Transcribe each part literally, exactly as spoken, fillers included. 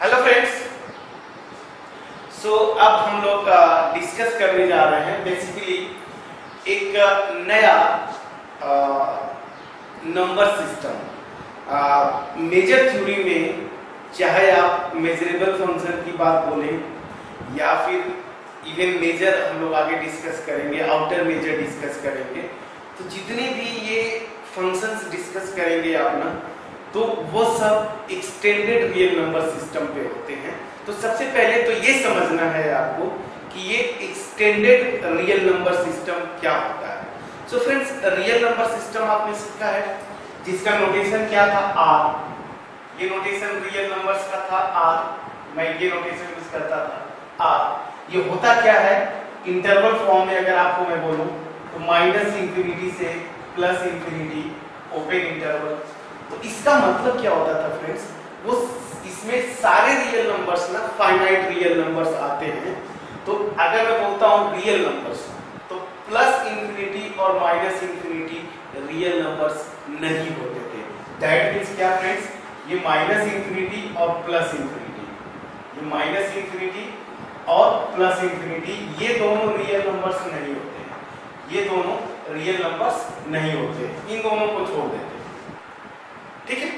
Hello friends, सो अब हम लोग डिस्कस करने जा रहे हैं बेसिकली एक नया नंबर सिस्टम। मेजर थ्योरी में चाहे आप मेजरेबल फंक्शन की बात बोलें या फिर इवन मेजर हम लोग आगे डिस्कस करेंगे, आउटर मेजर डिस्कस करेंगे, तो जितने भी ये फंक्शंस डिस्कस करेंगे आप ना, तो वो सब एक्सटेंडेड रियल नंबर सिस्टम पे होते हैं। तो सबसे पहले तो ये समझना है आपको कि ये एक्सटेंडेड रियल नंबर सिस्टम क्या होता है। So friends, real number system आपने सीखा है जिसका नोटेशन क्या था, आर। ये नोटेशन रियल नंबर्स का था, आर। मैं ये नोटेशन यूज करता था, आर। ये होता क्या है, इंटरवल फॉर्म में अगर आपको मैं बोलूं तो माइनस इंफिनिटी से प्लस इंफिनिटी ओपन इंटरवल। तो इसका मतलब क्या होता था फ्रेंड्स, वो इसमें सारे रियल नंबर्स ना फाइनाइट रियल नंबर्स आते हैं। तो अगर मैं बोलता हूँ रियल नंबर्स, तो प्लस इंफिनिटी और माइनस इंफिनिटी रियल नंबर्स नहीं होते थे। दैट मींस क्या फ्रेंड्स, ये माइनस इंफिनिटी और प्लस इंफिनिटी, ये माइनस इंफिनिटी और प्लस इंफिनिटी, ये दोनों रियल नंबर्स नहीं होते हैं। ये दोनों रियल नंबर्स नहीं होते, इन दोनों को छोड़ देते, ठीक है।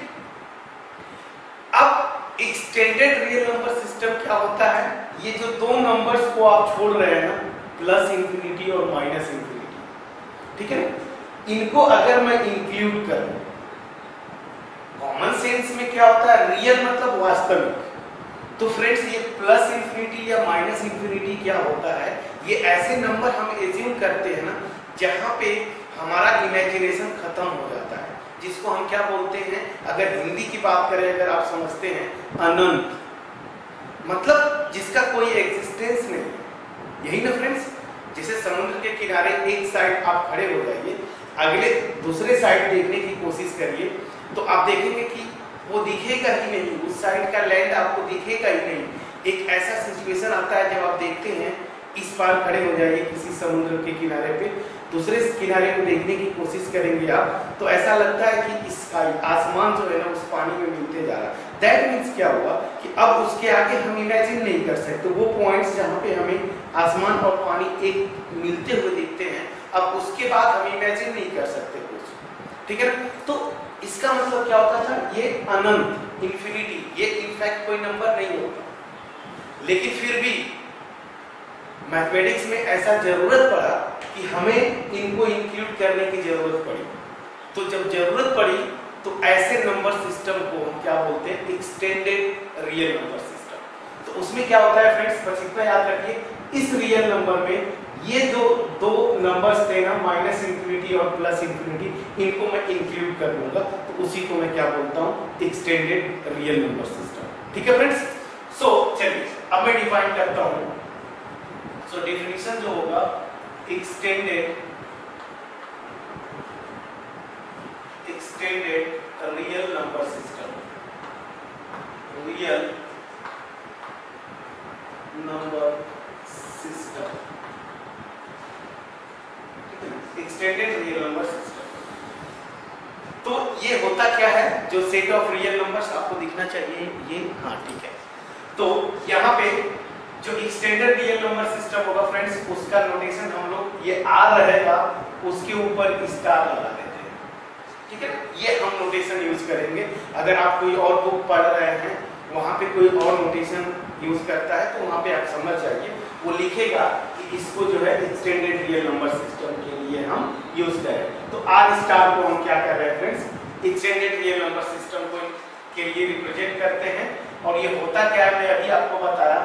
अब एक्सटेंडेड रियल नंबर सिस्टम क्या होता है, ये जो दो नंबर्स को आप छोड़ रहे हैं ना, प्लस इंफिनिटी और माइनस इंफिनिटी, ठीक है, इनको अगर मैं इंक्लूड करूं, कॉमन सेंस में क्या होता है, रियल मतलब वास्तविक। तो फ्रेंड्स, ये प्लस इंफिनिटी या माइनस इंफिनिटी क्या होता है, ये ऐसे नंबर हम एज्यूम करते हैं ना जहां पे हमारा इमेजिनेशन खत्म हो जाता है, जिसको हम क्या बोलते हैं, अगर हिंदी की बात करें, अगर आप समझते हैं, अनंत, मतलब जिसका कोई एग्जिस्टेंस नहीं। यही ना फ्रेंड्स, जैसे समुद्र के किनारे एक साइड आप खड़े हो जाइए, अगले दूसरे साइड देखने की कोशिश करिए, तो आप देखेंगे कि वो दिखेगा ही नहीं, उस साइड का लैंड आपको दिखेगा ही नहीं। एक ऐसा सिचुएशन आता है जब आप देखते हैं, इस पार खड़े हो जाइए किसी समुद्र के किनारे पे, दूसरे किनारे को देखने की कोशिश करेंगे आप, तो ऐसा लगता है कि इसका आसमान जो है ना उस पानी में मिलते जा रहा है। दैट मीन्स क्या हुआ कि अब उसके आगे हम इमेजिन नहीं कर सकते वो पॉइंट्स जहाँ पे हमें आसमान और पानी एक मिलते हुए दिखते हैं, अब उसके बाद हम इमेजिन नहीं कर सकते कुछ, ठीक है ना। तो इसका मतलब क्या होता था, ये अनंत, इंफिनिटी, ये इनफैक्ट कोई नंबर नहीं होगा, लेकिन फिर भी मैथमेटिक्स में ऐसा जरूरत पड़ा कि हमें इनको इंक्लूड करने की जरूरत पड़ी। तो जब जरूरत पड़ी तो ऐसे नंबर सिस्टम को हम क्या बोलते हैं, एक्सटेंडेड रियल नंबर सिस्टम। तो उसमें क्या होता है फ्रेंड्स, बस इतना याद रखिए, इस रियल नंबर में ये जो दो नंबर्स थे ना, माइनस इंफिनिटी और प्लस इंफिनिटी, इनको मैं इंक्लूड कर दूंगा, तो उसी को मैं क्या बोलता हूँ, एक्सटेंडेड रियल नंबर सिस्टम, ठीक है फ्रेंड्स। सो चलिए अब मैं डिफाइन करता हूँ। सो डेफिनेशन जो होगा, extended extended real number system, real number system, extended real number system. तो ये होता क्या है, जो सेट ऑफ रियल नंबर्स आपको दिखना चाहिए ये, हाँ ठीक है। तो यहाँ पे जो एक्सटेंडेड रियल नंबर सिस्टम होगा फ्रेंड्स, उसका नोटेशन हम लोग, ये आर रहेगा, उसके ऊपर स्टार लगा देते हैं, ठीक है। ये हम नोटेशन यूज करेंगे। अगर आप कोई और बुक पढ़ रहे हैं, वहां पे कोई और नोटेशन यूज करता है, तो वहां पे आप समझ जाइए, वो लिखेगा कि इसको जो है एक्सटेंडेड रियल नंबर सिस्टम के लिए हम यूज करें। तो आर स्टार को हम क्या कर रहे हैं friends, extended real number system को के लिए रिप्रेजेंट करते हैं। और ये होता क्या है, मैं अभी आपको बताया,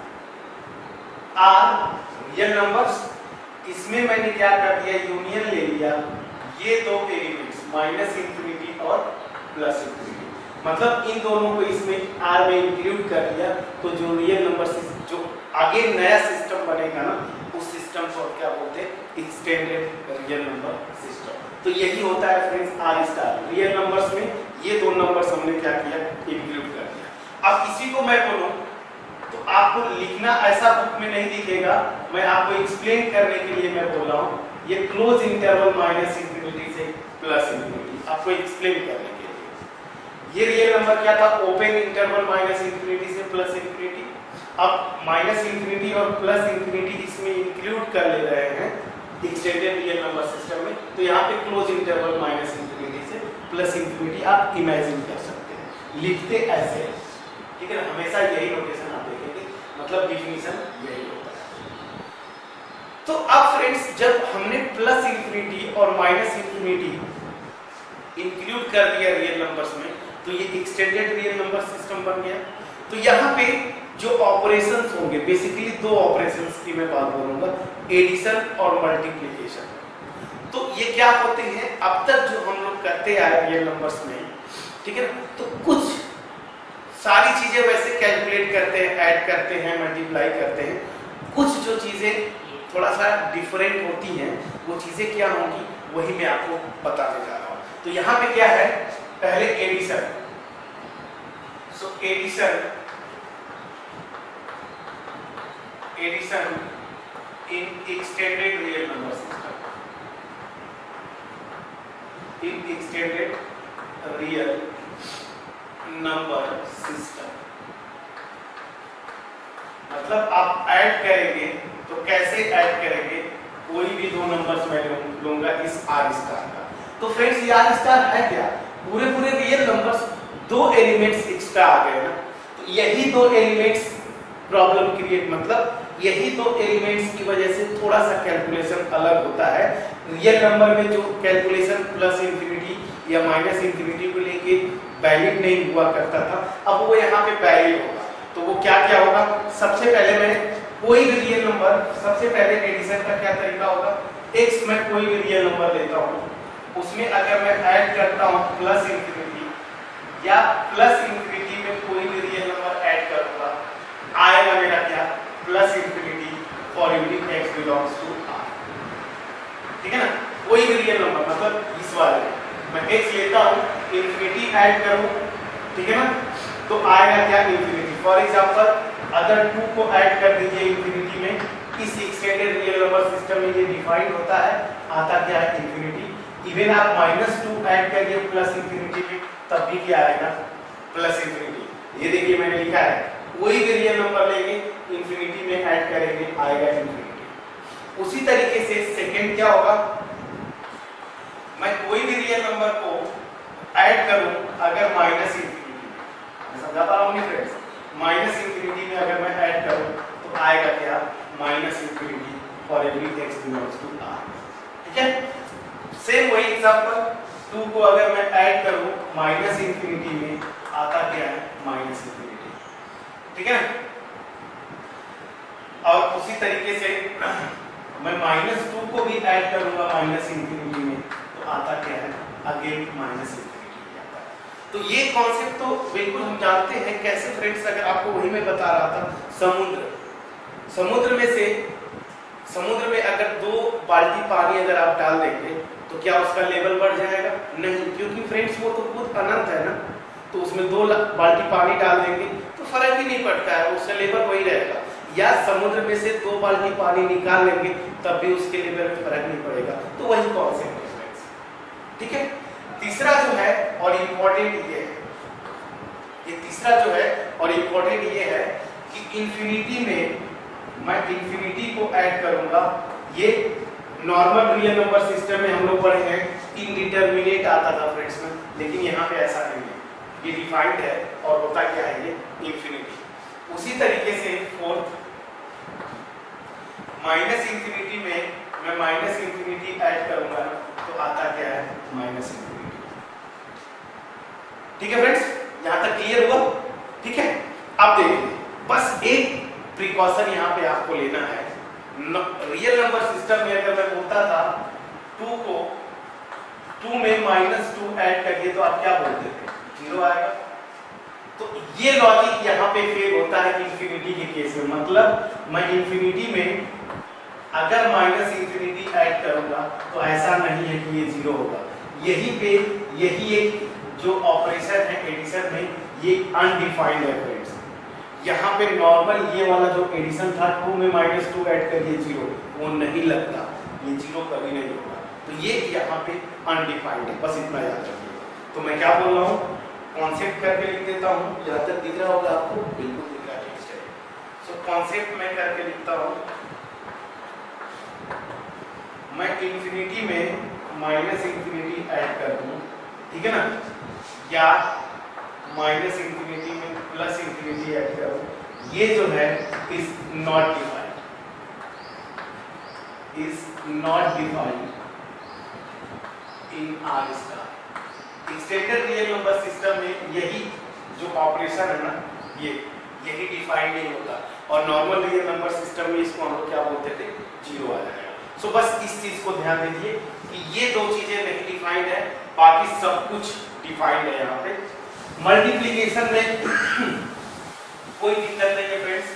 आर रियल नंबर्स, इसमें मैंने क्या कर दिया, यूनियन ले लिया ये दो एलिमेंट्स, माइनस इंफिनिटी और प्लस इंफिनिटी, मतलब इन दोनों को इसमें आर में इंक्लूड कर दिया। तो जो रियल नंबर जो आगे नया सिस्टम बनेगा ना, उस सिस्टम को क्या बोलते हैं, एक्सटेंडेड रियल नंबर सिस्टम। तो यही होता है friends R star, real numbers में ये दो नंबर्स हमने क्या किया, इंक्लूड कर दिया। अब इसी को मैं बोलूं तो आपको लिखना ऐसा बुक में नहीं दिखेगा, मैं आपको एक्सप्लेन करने के लिए मैं बोल रहा हूँ, ये क्लोज इंटरवल माइनस इंफिनिटी से प्लस इंफिनिटी, आपको एक्सप्लेन करने के लिए। ये रियल नंबर क्या था, ओपन इंटरवल माइनस इंफिनिटी से प्लस इंफिनिटी। अब माइनस इंफिनिटी और प्लस इंफिनिटी इसमें इंक्लूड कर ले रहे हैं एक्सटेंडेड रियल नंबर सिस्टम में, तो यहाँ पे क्लोज इंटरवल माइनस इंफिनिटी से प्लस इंफिनिटी आप इमेजिन कर सकते हैं, लिखते ऐसे है, ठीक है ना, हमेशा यही नोटेशन आप देखेंगे, मतलब डिफिनीशन यही होता है। तो अब फ्रेंड्स जब हमने प्लस इंफिनिटी और माइनस इंफिनिटी इंक्लूड कर दिया रियल नंबर्स में, तो ये एक्सटेंडेड रियल नंबर सिस्टम बन गया। तो यहाँ पे जो ऑपरेशंस होंगे, बेसिकली दो ऑपरेशंस की मैं बात बोलूंगा, एडिशन और मल्टीप्लिकेशन। तो ये क्या होते हैं, अब तक जो हम लोग करते आए रियल नंबर्स में, ठीक है ना, तो कुछ सारी चीजें वैसे कैलकुलेट करते हैं, ऐड करते हैं, मल्टीप्लाई करते हैं, कुछ जो चीजें थोड़ा सा डिफरेंट होती हैं, वो चीजें क्या होंगी वही मैं आपको बताने जा रहा हूँ। तो यहाँ पे क्या है, पहले addition. So addition addition in extended real number system, in extended real number system, मतलब आप ऐड करेंगे तो कैसे ऐड करेंगे, कोई भी दो नंबर्स मैं लूंगा इस आर स्टार का। तो फ्रेंड्स ये आर स्टार है क्या, पूरे पूरे रियल नंबर्स दो एलिमेंट्स एक्स्ट्रा आ गए ना, तो यही दो एलिमेंट्स प्रॉब्लम क्रिएट, मतलब यही दो एलिमेंट्स की वजह से थोड़ा सा कैलकुलेशन अलग होता है। रियल नंबर में जो कैलकुलेशन प्लस इंफिनिटी या माइनस इंफिनिटी को लेके वैलिड नहीं हुआ करता था, अब वो यहाँ पे वैलिड होगा। तो वो क्या क्या होगा, सबसे पहले मैं कोई भी रियल नंबर, सबसे पहले एडिशन का क्या तरीका होगा, x में कोई भी रियल नंबर लेता हूँ, उसमें अगर मैं ऐड करता हूँ प्लस इंफिनिटी या प्लस इंफिनिटी में कोई भी रियल नंबर ऐड करूंगा, आएगा मेरा क्या, plus infinity for unit x belongs to r, ठीक है ना, कोई भी रियल नंबर, मतलब इस वाले मैं x लेता हूँ, इंफिनिटी ऐड करूँ, ठीक है ना, तो आएगा क्या, इंफिनिटी। फॉर एग्जांपल अगर टू को ऐड कर दीजिए इंफिनिटी में, इस एक्सटेंडेड रियल नंबर सिस्टम में ये डिफाइंड होता है, आता क्या है, इंफिनिटी। इवन आप माइनस टू ऐड करिए प्लस इंफिनिटी में, तब भी क्या आएगा, प्लस इंफिनिटी। ये देखिए मैंने लिखा है, कोई भी रियल नंबर लेंगे इंफिनिटी में ऐड करेंगे, आएगा इंफिनिटी। उसी तरीके से सेकंड क्या होगा, मैं कोई भी रियल नंबर को ऐड करूं अगर माइनस इंफिनिटी, मैं समझा पा रहा हूं फ्रेंड्स, माइनस इंफिनिटी में अगर मैं ऐड करूं तो आएगा क्या, minus infinity for every x belongs to r, ठीक है। सेम वही एग्जांपल, टू को अगर मैं ऐड करूं माइनस इंफिनिटी में, आता क्या है, माइनस इंफिनिटी, ठीक है। और उसी तरीके से मैं माइनस टू को भी ऐड करूंगा माइनस इंफिनिटी में, तो आता क्या है, अगेन माइनस इंफिनिटी आता है। तो ये कॉन्सेप्ट तो बिल्कुल हम जानते हैं कैसे फ्रेंड्स, अगर आपको वही मैं बता रहा था, समुद्र समुद्र में से समुद्र में अगर दो बाल्टी पानी अगर आप डाल देंगे तो क्या उसका लेवल बढ़ जाएगा, नहीं, क्योंकि फ्रेंड्स वो तो खुद अनंत है ना, तो उसमें दो बाल्टी पानी डाल देंगे तो फर्क ही नहीं पड़ता है, उसका लेवल वही रहेगा। या समुद्र में से दो बाल्टी पानी निकाल लेंगे तब भी उसके लेवल में फर्क नहीं पड़ेगा, तो वही कॉन्सेप्ट है फ्रेंड्स, ठीक है। तीसरा जो है और इम्पोर्टेंट ये है, ये तीसरा जो है और इम्पोर्टेंट ये है कि इंफिनिटी में मैं इंफिनिटी को ऐड करूंगा, ये नॉर्मल रियल नंबर सिस्टम में हम लोग पढ़े हैं इनडिटरमिनेट आता था फ्रेंड्स में, लेकिन यहाँ पे ऐसा नहीं है, ये डिफाइंड है और होता क्या है, ये इंफिनिटी। उसी तरीके से फोर्थ, माइनस इंफिनिटी में मैं माइनस इंफिनिटी ऐड करूंगा तो आता क्या है, माइनस इंफिनिटी, ठीक है फ्रेंड्स, यहां तक क्लियर हुआ, ठीक है। अब देखिए बस एक प्रिकॉशन यहाँ पे आपको लेना है, रियल नंबर सिस्टम में अगर मैं बोलता था टू को टू में माइनस टू ऐड करिए तो आप क्या बोलते थे, जीरो आएगा। तो ये लॉजिक यहाँ पे फेल होता है इंफिनिटी के केस में, मतलब मैं इंफिनिटी में अगर माइनस इंफिनिटी ऐड करूंगा तो ऐसा नहीं है कि ये जीरो होगा, यही पे यही एक जो ऑपरेशन है एडिशन में, ये अनडिफाइंड है फ्रेंड्स। यहाँ पे नॉर्मल ये वाला जो एडिशन था, टू में माइनस टू ऐड करिए जीरो, वो नहीं लगता, ये जीरो कभी नहीं होगा, तो ये यहाँ पे अनडिफाइंड है, बस इतना याद रखिए। तो मैं क्या बोल रहा हूँ, कॉन्सेप्ट करके लिख देता हूँ, जहाँ तक दिख रहा होगा आपको, बिल्कुल दिख रहा है। सो कॉन्सेप्ट मैं करके लिखता हूँ, मैं इंफिनिटी में माइनस इंफिनिटी ऐड कर दूँ, ठीक है ना, या माइनस इंफिनिटी में प्लस इंफिनिटी ऐड करूँ, ये जो है is not defined, is not defined in R star. Extended real number system में यही जो ऑपरेशन है ना, ये यही डिफाइंड नहीं होता, और नॉर्मल रियल नंबर सिस्टम में इसको हम लोग क्या बोलते थे, जीरो आ जाएगा। सो so, बस इस चीज को ध्यान दीजिए कि ये दो चीजें नहीं डिफाइंड है, बाकी सब कुछ डिफाइंड है। यहाँ पे मल्टीप्लिकेशन में कोई दिक्कत नहीं है फ्रेंड्स,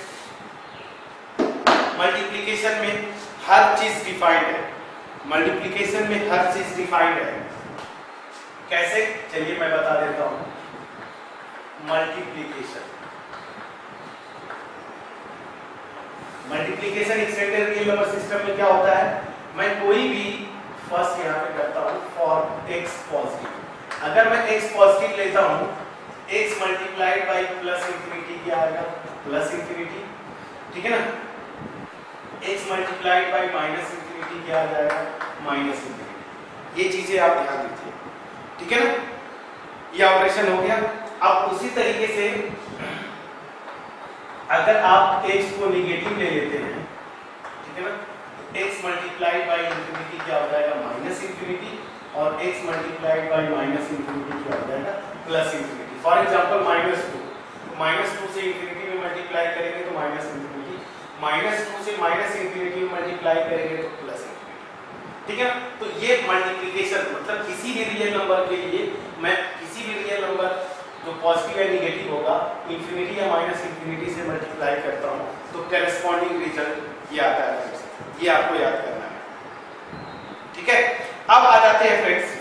मल्टीप्लिकेशन में हर चीज डिफाइंड है, मल्टीप्लिकेशन में हर चीज डिफाइंड है। कैसे, चलिए मैं बता देता हूं। Multiplication multiplication extended real number system में क्या होता है, मैं कोई भी फर्स्ट यहाँ पे करता हूँ फॉर एक्स पॉजिटिव। अगर मैं एक्स पॉजिटिव लेता हूँ, x multiplied by plus infinity क्या आएगा, प्लस इंफिनिटी, ठीक है ना। X multiplied by minus infinity क्या आ जाएगा, माइनस इंफिनिटी। ये चीजें आप ध्यान दीजिए, ठीक है ना। ये ऑपरेशन हो गया। अब उसी तरीके से अगर आप x को निगेटिव ले लेते हैं, ठीक है ना, x मल्टीप्लाइड बाई इंफिनिटी क्या हो जाएगा, माइनस इंफिनिटी, और x multiplied by minus infinity क्या हो जाएगा, plus infinity. For example minus two, minus two से इंफिनिटी में मल्टीप्लाई करेंगे तो माइनस इंफिनिटी, माइनस टू से माइनस इंफिनिटी में मल्टीप्लाई करेंगे तो प्लस इंफिनिटी, ठीक है। तो ये मल्टीप्लिकेशन मतलब किसी भी रियल नंबर के लिए मैं किसी भी रियल नंबर जो पॉजिटिव या निगेटिव होगा, इंफिनिटी या माइनस इंफिनिटी से मल्टीप्लाई करता हूँ तो करेस्पॉन्डिंग रिजल्ट ये आता है फ्रेंड्स। ये आपको याद करना है, ठीक है। अब आ जाते हैं फ्रेंड्स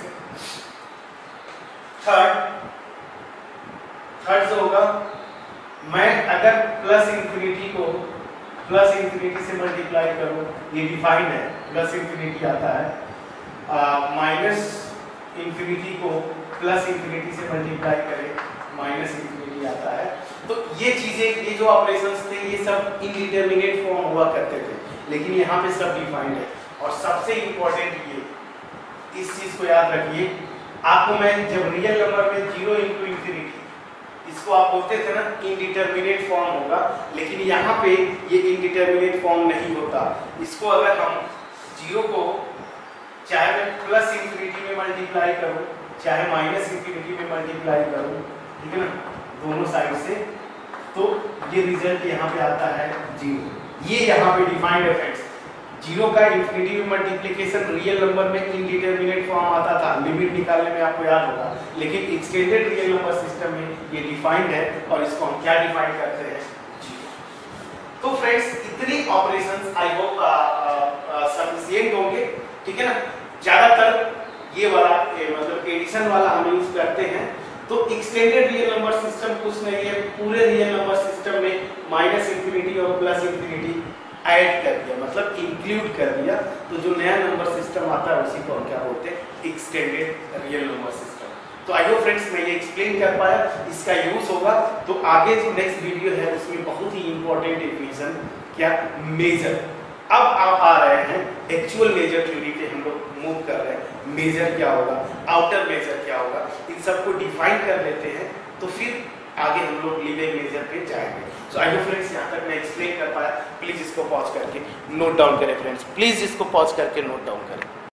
थर्ड। थर्ड जो होगा, मैं अगर प्लस इंफिनिटी को प्लस इंफिनिटी से मल्टीप्लाई करूँ, ये डिफाइन है, प्लस इंफिनिटी आता है, माइनस इंफिनिटी को प्लस इंफिनिटी से मल्टीप्लाई करें, माइनस इंफिनिटी आता है। तो ये चीजें, ये जो ऑपरेशंस थे, ये सब इनडिटरमिनेट फॉर्म हुआ करते थे, लेकिन यहाँ पे सब डिफाइंड है। और सबसे इंपॉर्टेंट ये, इस चीज को याद रखिए, आपको मैं जब रियल नंबर में जीरो इंटू इंफिनिटी, इसको आप बोलते थे ना इनडिटरमिनेट फॉर्म होगा, लेकिन यहाँ पे ये इनडिटरमिनेट फॉर्म नहीं होता। इसको अगर हम जीरो को चाहे मैं प्लस इंफिनिटी में मल्टीप्लाई करूँ, चाहे माइनस इंफिनिटी में मल्टीप्लाई करूँ, ठीक है ना, दोनों साइड से, तो ये रिजल्ट यहाँ पे आता है जीरो। ये यहाँ पे डिफाइंड है फ्रेंड्स। जीरो का इंफिनिटी में मल्टीप्लिकेशन रियल नंबर में इनडिटरमिनेट फॉर्म आता था, लिमिट निकालने में आपको याद होगा, लेकिन एक्सटेंडेड रियल नंबर सिस्टम में ये डिफाइंड है, और इसको हम क्या डिफाइन करते हैं, जीरो। तो फ्रेंड्स इतनी ऑपरेशंस आई होप सफिशिएंट होंगे, ठीक है ना। ज्यादातर ये वाला ए, मतलब एडिशन वाला हम यूज करते हैं। तो एक्सटेंडेड रियल नंबर सिस्टम कुछ नहीं है, पूरे रियल नंबर सिस्टम में माइनस इंफिनिटी और प्लस इंफिनिटी ऐड कर दिया, मतलब इंक्लूड कर दिया। तो जो नया नंबर सिस्टम आता है उसी को हम क्या बोलते हैं, एक्सटेंडेड रियल नंबर सिस्टम। तो आई होप फ्रेंड्स मैं ये एक्सप्लेन कर पाया, इसका यूज होगा तो आगे जो नेक्स्ट वीडियो है उसमें बहुत ही इंपॉर्टेंट इक्वेशन क्या, मेजर। अब आप आ रहे हैं एक्चुअल मेजर थ्योरी पे, हम लोग मूव कर रहे हैं। मेजर क्या होगा, आउटर मेजर क्या होगा, इन सबको डिफाइन कर लेते हैं, तो फिर आगे हम लोग लिविंग मेजर पे जाएंगे। सो आई होप फ्रेंड्स यहाँ तक मैं एक्सप्लेन कर पाया। प्लीज इसको पॉज करके नोट डाउन करें फ्रेंड्स, प्लीज इसको पॉज करके नोट डाउन करें।